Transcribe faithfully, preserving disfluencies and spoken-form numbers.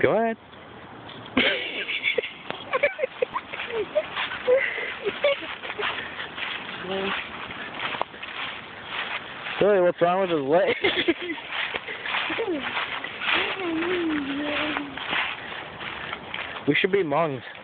Go ahead. Billy, what's wrong with his leg? We should be monks.